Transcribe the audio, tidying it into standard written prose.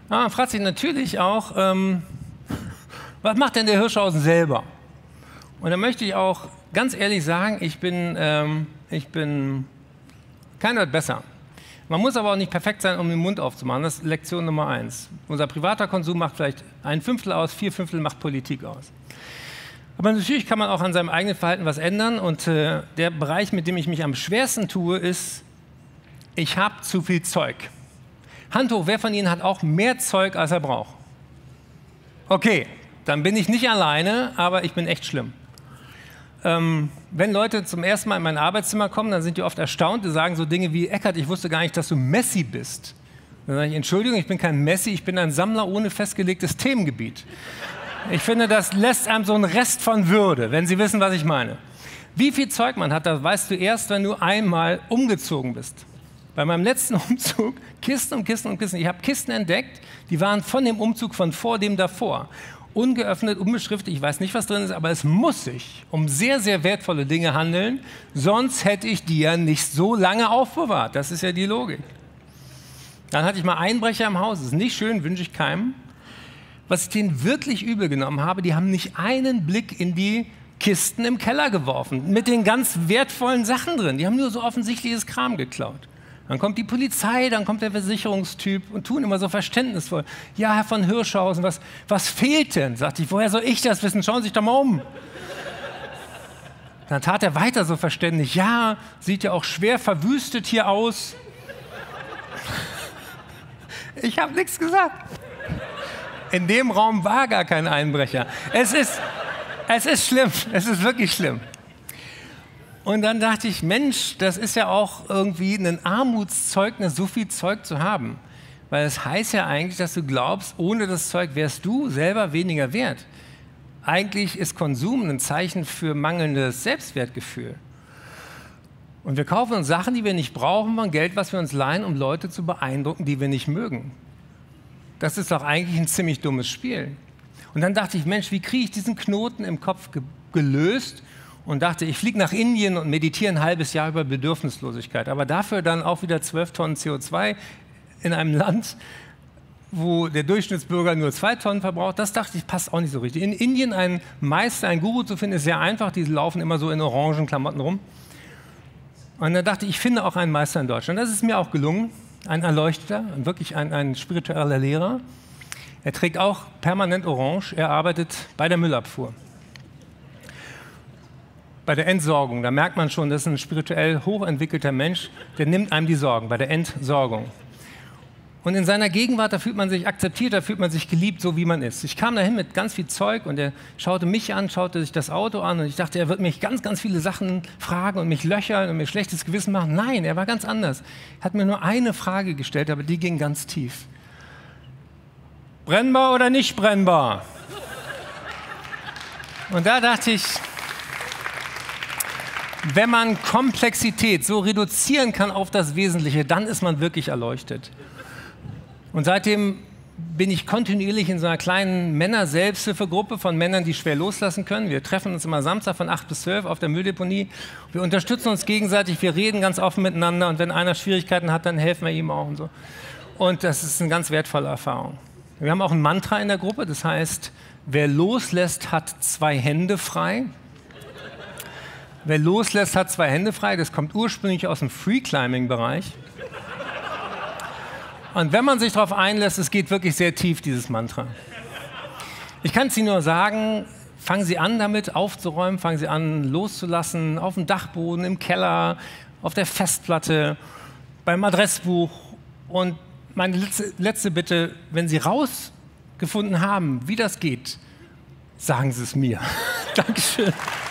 Man fragt sich natürlich auch, was macht denn der Hirschhausen selber? Und da möchte ich auch ganz ehrlich sagen, ich bin kein Wort besser. Man muss aber auch nicht perfekt sein, um den Mund aufzumachen. Das ist Lektion Nummer 1. Unser privater Konsum macht vielleicht 1/5 aus, 4/5 macht Politik aus. Aber natürlich kann man auch an seinem eigenen Verhalten was ändern. Und der Bereich, mit dem ich mich am schwersten tue, ist, ich habe zu viel Zeug. Hand hoch, wer von Ihnen hat auch mehr Zeug, als er braucht? Okay, dann bin ich nicht alleine, aber ich bin echt schlimm. Wenn Leute zum ersten Mal in mein Arbeitszimmer kommen, dann sind die oft erstaunt. Die sagen so Dinge wie, Eckart, ich wusste gar nicht, dass du Messi bist. Dann sage ich, Entschuldigung, ich bin kein Messi, ich bin ein Sammler ohne festgelegtes Themengebiet. Ich finde, das lässt einem so einen Rest von Würde, wenn Sie wissen, was ich meine. Wie viel Zeug man hat, das weißt du erst, wenn du einmal umgezogen bist. Bei meinem letzten Umzug, Kisten und Kisten und Kisten. Ich habe Kisten entdeckt, die waren von dem Umzug von vor dem davor. Ungeöffnet, unbeschriftet, ich weiß nicht, was drin ist, aber es muss sich um sehr, sehr wertvolle Dinge handeln, sonst hätte ich die ja nicht so lange aufbewahrt. Das ist ja die Logik. Dann hatte ich mal Einbrecher im Haus, das ist nicht schön, wünsche ich keinem. Was ich denen wirklich übel genommen habe, die haben nicht einen Blick in die Kisten im Keller geworfen, mit den ganz wertvollen Sachen drin. Die haben nur so offensichtliches Kram geklaut. Dann kommt die Polizei, dann kommt der Versicherungstyp und tun immer so verständnisvoll. Ja, Herr von Hirschhausen, was fehlt denn? Sagte ich, woher soll ich das wissen? Schauen Sie sich doch mal um. Dann tat er weiter so verständlich. Ja, sieht ja auch schwer verwüstet hier aus. Ich habe nichts gesagt. In dem Raum war gar kein Einbrecher. Es ist schlimm, es ist wirklich schlimm. Und dann dachte ich, Mensch, das ist ja auch irgendwie ein Armutszeugnis, so viel Zeug zu haben. Weil es heißt ja eigentlich, dass du glaubst, ohne das Zeug wärst du selber weniger wert. Eigentlich ist Konsum ein Zeichen für mangelndes Selbstwertgefühl. Und wir kaufen uns Sachen, die wir nicht brauchen, von Geld, was wir uns leihen, um Leute zu beeindrucken, die wir nicht mögen. Das ist doch eigentlich ein ziemlich dummes Spiel. Und dann dachte ich, Mensch, wie kriege ich diesen Knoten im Kopf gelöst? Und dachte, ich fliege nach Indien und meditiere ein halbes Jahr über Bedürfnislosigkeit. Aber dafür dann auch wieder 12 Tonnen CO2 in einem Land, wo der Durchschnittsbürger nur 2 Tonnen verbraucht. Das dachte ich, passt auch nicht so richtig. In Indien einen Meister, einen Guru zu finden, ist sehr einfach. Die laufen immer so in orangen Klamotten rum. Und dann dachte ich, ich finde auch einen Meister in Deutschland. Das ist mir auch gelungen. Ein Erleuchteter, wirklich ein spiritueller Lehrer. Er trägt auch permanent orange. Er arbeitet bei der Müllabfuhr. Bei der Entsorgung, da merkt man schon, das ist ein spirituell hochentwickelter Mensch, der nimmt einem die Sorgen, bei der Entsorgung. Und in seiner Gegenwart, da fühlt man sich akzeptiert, da fühlt man sich geliebt, so wie man ist. Ich kam dahin mit ganz viel Zeug und er schaute mich an, schaute sich das Auto an und ich dachte, er wird mich ganz, ganz viele Sachen fragen und mich löchern und mir schlechtes Gewissen machen. Nein, er war ganz anders. Er hat mir nur eine Frage gestellt, aber die ging ganz tief. Brennbar oder nicht brennbar? Und da dachte ich, wenn man Komplexität so reduzieren kann auf das Wesentliche, dann ist man wirklich erleuchtet. Und seitdem bin ich kontinuierlich in so einer kleinen Männer-Selbsthilfegruppe von Männern, die schwer loslassen können. Wir treffen uns immer Samstag von 8 bis 12 auf der Mülldeponie. Wir unterstützen uns gegenseitig, wir reden ganz offen miteinander und wenn einer Schwierigkeiten hat, dann helfen wir ihm auch und so. Und das ist eine ganz wertvolle Erfahrung. Wir haben auch ein Mantra in der Gruppe, das heißt, wer loslässt, hat 2 Hände frei. Wer loslässt, hat 2 Hände frei. Das kommt ursprünglich aus dem Free-Climbing-Bereich. Und wenn man sich darauf einlässt, es geht wirklich sehr tief, dieses Mantra. Ich kann es Ihnen nur sagen, fangen Sie an damit aufzuräumen, fangen Sie an loszulassen, auf dem Dachboden, im Keller, auf der Festplatte, beim Adressbuch. Und meine letzte Bitte, wenn Sie rausgefunden haben, wie das geht, sagen Sie es mir. Dankeschön.